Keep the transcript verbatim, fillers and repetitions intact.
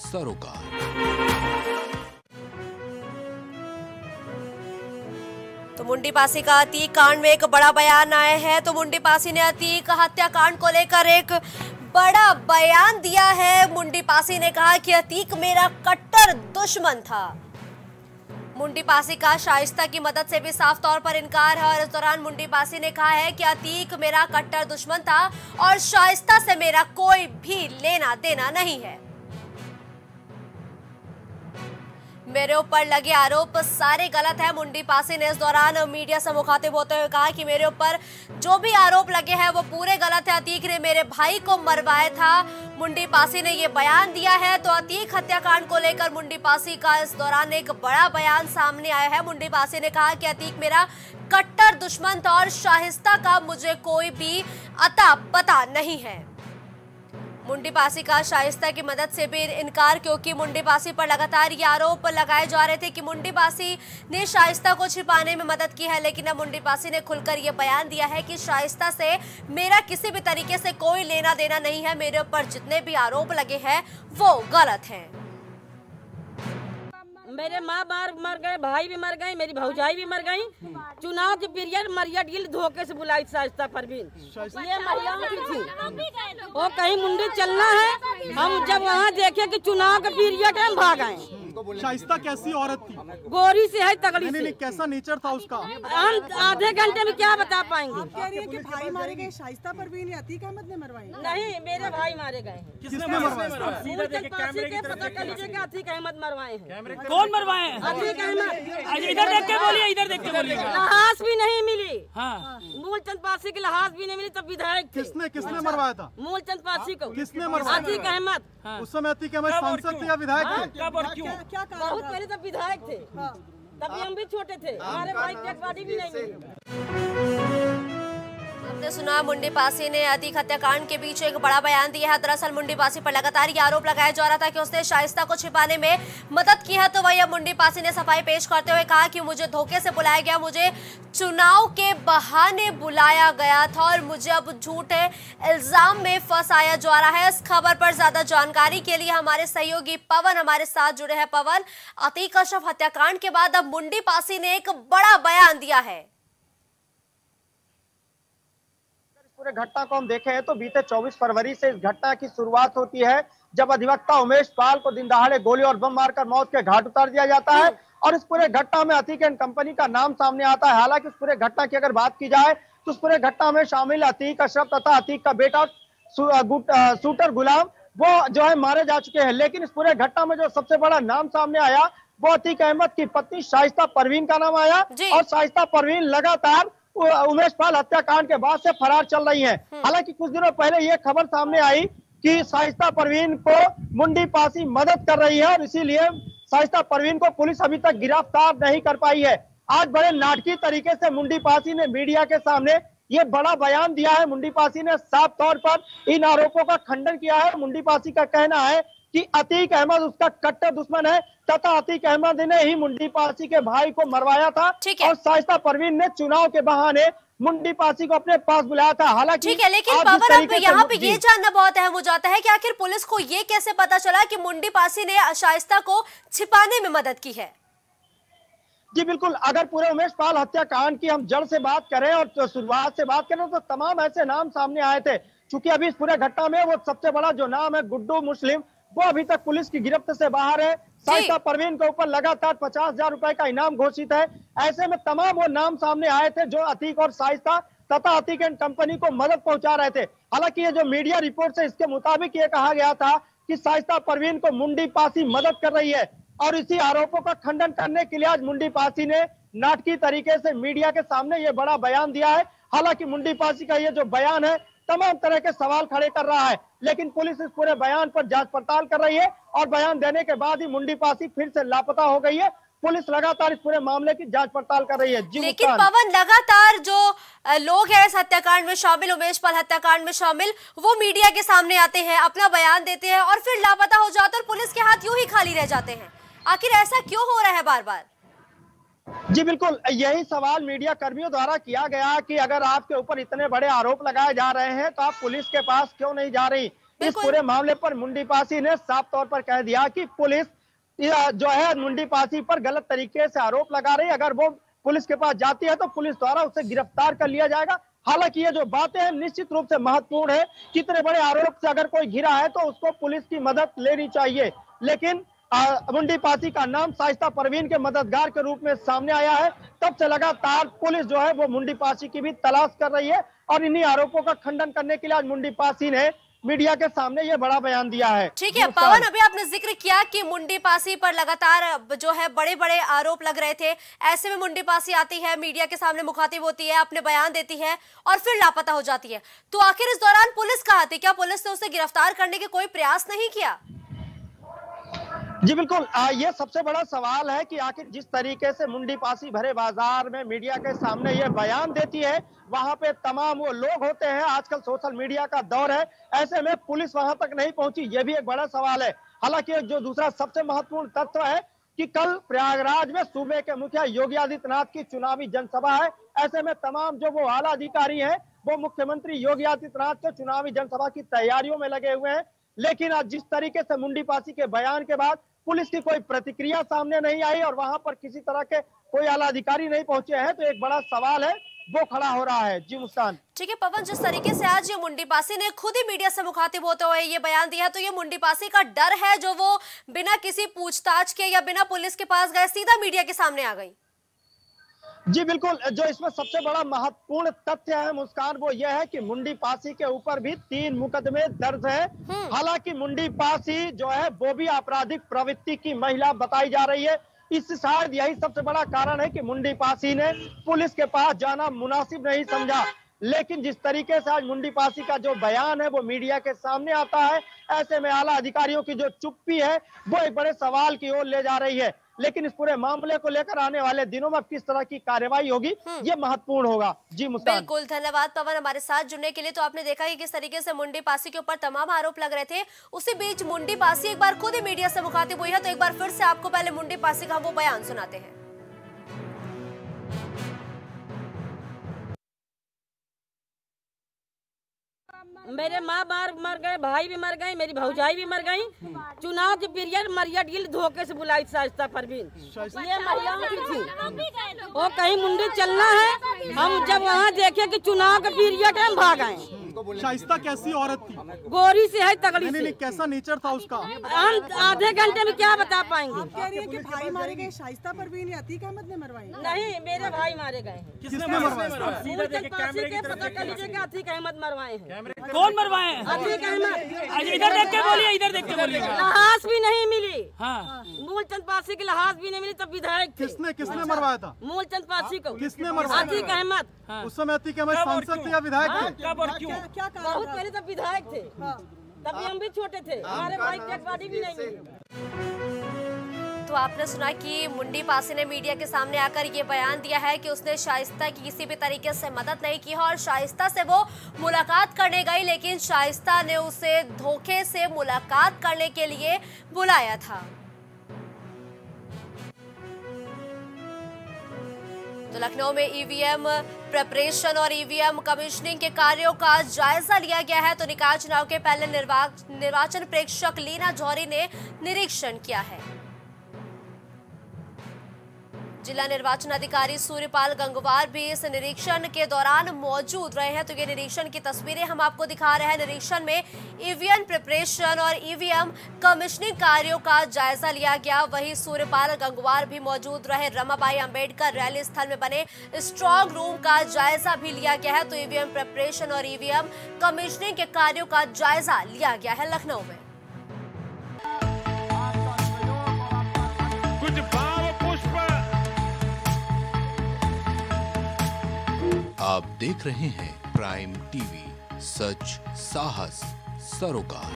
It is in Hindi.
सरोकार। तो मुंडी पासी का अतीक कांड में एक बड़ा बयान आया है। तो मुंडी पासी ने अतीक हत्याकांड को लेकर एक बड़ा बयान दिया है। मुंडी पासी ने कहा कि अतीक मेरा कट्टर दुश्मन था। मुंडी पासी का शाइस्ता की मदद से भी साफ तौर पर इनकार है और इस दौरान मुंडी पासी ने कहा है कि अतीक मेरा कट्टर दुश्मन था और शाइस्ता से मेरा कोई भी लेना देना नहीं है। मेरे ऊपर लगे आरोप सारे गलत है। मुंडी पासी ने इस दौरान मीडिया से मुखातिब होते हुए कहा कि मेरे ऊपर जो भी आरोप लगे हैं वो पूरे गलत है। अतीक ने मेरे भाई को मरवाया था। मुंडी पासी ने ये बयान दिया है। तो अतीक हत्याकांड को लेकर मुंडी पासी का इस दौरान एक बड़ा बयान सामने आया है। मुंडी पासी ने कहा कि अतीक मेरा कट्टर दुश्मन था और शाइस्ता का मुझे कोई भी अता पता नहीं है। मुंडी पासी का शाइस्ता की मदद से भी इनकार, क्योंकि मुंडी पासी पर लगातार ये आरोप लगाए जा रहे थे कि मुंडी पासी ने शाइस्ता को छिपाने में मदद की है। लेकिन अब मुंडी पासी ने खुलकर ये बयान दिया है कि शाइस्ता से मेरा किसी भी तरीके से कोई लेना देना नहीं है। मेरे ऊपर जितने भी आरोप लगे हैं वो गलत हैं। मेरे माँ बाप मर गए, भाई भी मर गए, मेरी भौजाई भी मर गई। चुनाव के पीरियड मरिया डील धोखे से बुलाई शाइस्ता परवीन, ये महिलाओं की थी। वो कहीं मुंडी चलना है, हम जब वहाँ देखे कि चुनाव के पीरियड है हम भाग आए। शाइस्ता कैसी औरत थी? गोरी से है, तगड़ी नहीं, से। नहीं, कैसा नेचर था उसका? हम आधे घंटे में क्या बता पाएंगे। आप कह रही हैं कि भाई मारे गए, शाइस्ता परवीन या अतीक अहमद ने मरवाए? नहीं, मेरे भाई मारे गए हैं। किसने मरवाया? पता कर लीजिए कि अतीक अहमद मरवाए हैं। कौन मरवाए हैं? अतीक अहमद। इधर देख के बोलिए, इधर देख के बोलिए। लहास भी नहीं मिली। हाँ। मूलचंद पासी की लहास भी नहीं मिली, तब विधायक थे। किसने किसने मरवाया था? मूलचंद पासी को। किसने मरवाया? अतीक अहमद। उस समय अतीक अहमद सांसद थे या विधायक थे? कब और क्यों? क्या बहुत पहले तब विधायक थे, तभी हम भी छोटे थे, हमारे भाई डेड बॉडी भी नहीं मिली। आपने सुना मुंडी पासी ने अतीक हत्याकांड के बीच एक बड़ा बयान दिया है। दरअसल मुंडी पासी पर लगातार ये आरोप लगाया जा रहा था कि उसने शाइस्ता को छिपाने में मदद की है। तो वही अब मुंडी पासी ने सफाई पेश करते हुए कहा कि मुझे धोखे से बुलाया गया, मुझे चुनाव के बहाने बुलाया गया था और मुझे अब झूठे इल्जाम में फंसाया जा रहा है। इस खबर पर ज्यादा जानकारी के लिए हमारे सहयोगी पवन हमारे साथ जुड़े हैं। पवन, अतीक अशरफ हत्याकांड के बाद अब मुंडी पासी ने एक बड़ा बयान दिया है। पूरे घटना को हम देखें तो बीते चौबीस फरवरी से इस घटना की शुरुआत होती है, जब अधिवक्ता उमेश पाल को दिन दहाड़े गोली और बम मारकर मौत के घाट उतार दिया जाता है। और इस पूरे घटना में अतीक एंड कंपनी का नाम सामने आता है। हालांकि इस पूरे घटना की अगर बात की जाए तो उस पूरे घटना में शामिल अतीक अशरफ तथा अतीक का बेटा शूटर गुलाम वो जो है मारे जा चुके हैं। लेकिन इस पूरे घटना में जो सबसे बड़ा नाम सामने आया वो अतीक अहमद की पत्नी शाइस्ता परवीन का नाम आया। और शाइस्ता परवीन लगातार उमेश पाल हत्याकांड के बाद से फरार चल रही हैं। हालांकि कुछ दिनों पहले ये खबर सामने आई कि शाइस्ता परवीन को मुंडी पासी मदद कर रही है और इसीलिए शाइस्ता परवीन को पुलिस अभी तक गिरफ्तार नहीं कर पाई है। आज बड़े नाटकीय तरीके से मुंडी पासी ने मीडिया के सामने ये बड़ा बयान दिया है। मुंडी पासी ने साफ तौर पर इन आरोपों का खंडन किया है। मुंडी पासी का कहना है कि अतीक अहमद उसका कट्टर दुश्मन है तथा अतीक अहमद ने ही मुंडी पासी के भाई को मरवाया था और शाइस्ता परवीन ने चुनाव के बहाने मुंडी पासी को अपने पास बुलाया था। हालांकि ठीक है, लेकिन पवन अब यहाँ पे ये जानना बहुत अहम हो जाता है कि आखिर पुलिस को ये कैसे पता चला कि मुंडी पासी ने शाइस्ता को छिपाने में मदद की है? जी बिल्कुल, अगर पूरे उमेश पाल हत्याकांड की हम जड़ से बात करें और तो शुरुआत से बात करें तो तमाम ऐसे नाम सामने आए थे। चूंकि अभी इस पूरे घटना में वो सबसे बड़ा जो नाम है गुड्डू मुस्लिम, वो अभी तक पुलिस की गिरफ्त से बाहर है। शाइस्ता परवीन के ऊपर लगातार पचास हजार रुपए का इनाम घोषित है। ऐसे में तमाम वो नाम सामने आए थे जो अतीक और शाइस्ता तथा अतीक एंड कंपनी को मदद पहुंचा रहे थे। हालांकि ये जो मीडिया रिपोर्ट है इसके मुताबिक ये कहा गया था कि शाइस्ता परवीन को मुंडी पासी मदद कर रही है और इसी आरोपों का खंडन करने के लिए आज मुंडी पासी ने नाटकीय तरीके से मीडिया के सामने ये बड़ा बयान दिया है। हालांकि मुंडी पासी का ये जो बयान है तमाम तरह के सवाल खड़े कर रहा है, लेकिन पुलिस इस पूरे बयान पर जांच पड़ताल कर रही है और बयान देने के बाद ही मुंडी पासी फिर से लापता हो गई है। पुलिस लगातार इस पूरे मामले की जांच पड़ताल कर रही है। जी लेकिन पवन, लगातार जो लोग हैं इस हत्याकांड में शामिल, उमेश पाल हत्याकांड में शामिल, वो मीडिया के सामने आते हैं, अपना बयान देते हैं और फिर लापता हो जाते हैं और पुलिस के हाथ यूं ही खाली रह जाते हैं। आखिर ऐसा क्यों हो रहा है बार बार? जी बिल्कुल, यही सवाल मीडिया कर्मियों द्वारा किया गया कि अगर आपके ऊपर इतने बड़े आरोप लगाए जा रहे हैं तो आप पुलिस के पास क्यों नहीं जा रही। इस पूरे मामले पर मुंडी पासी ने साफ तौर पर कह दिया कि पुलिस जो है मुंडी पासी पर गलत तरीके से आरोप लगा रही है। अगर वो पुलिस के पास जाती है तो पुलिस द्वारा उसे गिरफ्तार कर लिया जाएगा। हालांकि ये जो बातें हैं निश्चित रूप से महत्वपूर्ण है। कितने बड़े आरोप से अगर कोई घिरा है तो उसको पुलिस की मदद लेनी चाहिए, लेकिन मुंडी पासी का नाम शाइस्ता परवीन के मददगार के रूप में सामने आया है। तब से लगातार पुलिस जो है वो मुंडी पासी की भी तलाश कर रही है और इन्हीं आरोपों का खंडन करने के लिए आज मुंडी पासी ने मीडिया के सामने ये बड़ा बयान दिया है। ठीक है पवन, अभी आपने जिक्र किया कि मुंडी पासी पर लगातार जो है बड़े बड़े आरोप लग रहे थे। ऐसे में मुंडी पासी आती है, मीडिया के सामने मुखातिब होती है, अपने बयान देती है और फिर लापता हो जाती है। तो आखिर इस दौरान पुलिस कहाँ थी? क्या पुलिस ने उसे गिरफ्तार करने के कोई प्रयास नहीं किया? जी बिल्कुल, आ, ये सबसे बड़ा सवाल है कि आखिर जिस तरीके से मुंडी पासी भरे बाजार में मीडिया के सामने ये बयान देती है, वहां पे तमाम वो लोग होते हैं। आजकल सोशल मीडिया का दौर है, ऐसे में पुलिस वहां तक नहीं पहुंची, ये भी एक बड़ा सवाल है। हालांकि जो दूसरा सबसे महत्वपूर्ण तथ्य है कि कल प्रयागराज में सूबे के मुखिया योगी आदित्यनाथ की चुनावी जनसभा है। ऐसे में तमाम जो वो आला अधिकारी हैं वो मुख्यमंत्री योगी आदित्यनाथ के चुनावी जनसभा की तैयारियों में लगे हुए हैं। लेकिन आज जिस तरीके से मुंडी पासी के बयान के बाद पुलिस की कोई प्रतिक्रिया सामने नहीं आई और वहां पर किसी तरह के कोई आला अधिकारी नहीं पहुंचे हैं, तो एक बड़ा सवाल है वो खड़ा हो रहा है। जी मुस्कान। ठीक है पवन, जिस तरीके से आज ये मुंडी पासी ने खुद ही मीडिया से मुखातिब होते हुए ये बयान दिया, तो ये मुंडी पासी का डर है जो वो बिना किसी पूछताछ के या बिना पुलिस के पास गए सीधा मीडिया के सामने आ गई। जी बिल्कुल, जो इसमें सबसे बड़ा महत्वपूर्ण तथ्य है मुस्कान, वो यह है कि मुंडी पासी के ऊपर भी तीन मुकदमे दर्ज है। हालांकि मुंडी पासी जो है वो भी आपराधिक प्रवृत्ति की महिला बताई जा रही है। इस शायद यही सबसे बड़ा कारण है कि मुंडी पासी ने पुलिस के पास जाना मुनासिब नहीं समझा। लेकिन जिस तरीके से आज मुंडी पासी का जो बयान है वो मीडिया के सामने आता है, ऐसे में आला अधिकारियों की जो चुप्पी है वो एक बड़े सवाल की ओर ले जा रही है। लेकिन इस पूरे मामले को लेकर आने वाले दिनों में किस तरह की कार्रवाई होगी ये महत्वपूर्ण होगा। जी मुस्कान। बिल्कुल, धन्यवाद पवन हमारे साथ जुड़ने के लिए। तो आपने देखा कि किस तरीके से मुंडी पासी के ऊपर तमाम आरोप लग रहे थे, उसी बीच मुंडी पासी एक बार खुद ही मीडिया से मुखातिब हुई है। तो एक बार फिर से आपको पहले मुंडी पासी का वो बयान सुनाते हैं। मेरे माँ बाप मर गए, भाई भी मर गए, मेरी भौजाई भी मर गई। चुनाव के पीरियड मरिया डील धोखे से बुलाई शाइस्ता परवीन, ये महिलाओं की थी। वो कहीं मुंडी चलना है, हम जब वहाँ देखे कि चुनाव का पीरियड है हम भाग आए। शाइस्ता कैसी औरत थी? गोरी से है, तगड़ी नहीं, से। नहीं, कैसा नेचर था उसका? हम आधे घंटे में क्या बता पाएंगे। कह रही है कि भाई मारे गए, शाइस्ता परवीन या अतीक अहमद ने मरवाई? नहीं, मेरे भाई मारे गए हैं। किसने मरवाया? मूलचंद पासी के पता कर लीजिए कि अतीक अहमद मरवाए हैं। कौन मरवाए हैं? अतीक अहमद। इधर देख के बोलिए, इधर देख के बोलिए। लहास भी नहीं मिली। हाँ, मूलचंद पासी की लहास भी नहीं मिली, तब विधायक थे। किसने किसने मरवाया था? मूलचंद पासी को। किसने मरवाया? अतीक अहमद। उस समय अतीक अहमद सांसद थे या विधायक थे? कब और क्यों? क्या कारण बहुत पहले तब विधायक थे, तभी हम भी छोटे थे, हमारे भाई की अखबारी भी नहीं मिली। तो आपने सुना कि मुंडी पासी ने मीडिया के सामने आकर ये बयान दिया है कि उसने शाइस्ता की किसी भी तरीके से मदद नहीं की है और शाइस्ता से वो मुलाकात करने गई, लेकिन शाइस्ता ने उसे धोखे से मुलाकात करने के लिए बुलाया था। तो लखनऊ में ईवीएम प्रिपरेशन और ईवीएम कमीशनिंग के कार्यों का जायजा लिया गया है। तो निकाय चुनाव के पहले निर्वा, निर्वाचन प्रेक्षक लीना जौहरी ने निरीक्षण किया है। जिला निर्वाचन अधिकारी सूर्यपाल गंगवार भी इस निरीक्षण के दौरान मौजूद रहे हैं। तो ये निरीक्षण की तस्वीरें हम आपको दिखा रहे हैं। निरीक्षण में ईवीएम प्रिपरेशन और ईवीएम कमीशनिंग कार्यों का जायजा लिया गया। वहीं सूर्यपाल गंगवार भी मौजूद रहे। रमाबाई अंबेडकर रैली स्थल में बने स्ट्रॉन्ग रूम का जायजा भी लिया गया है। तो ईवीएम प्रिपरेशन और ईवीएम कमीशनिंग के कार्यों का जायजा लिया गया है लखनऊ में। कुछ भाव पुष्प। आप देख रहे हैं प्राइम टीवी, सच साहस सरोकार।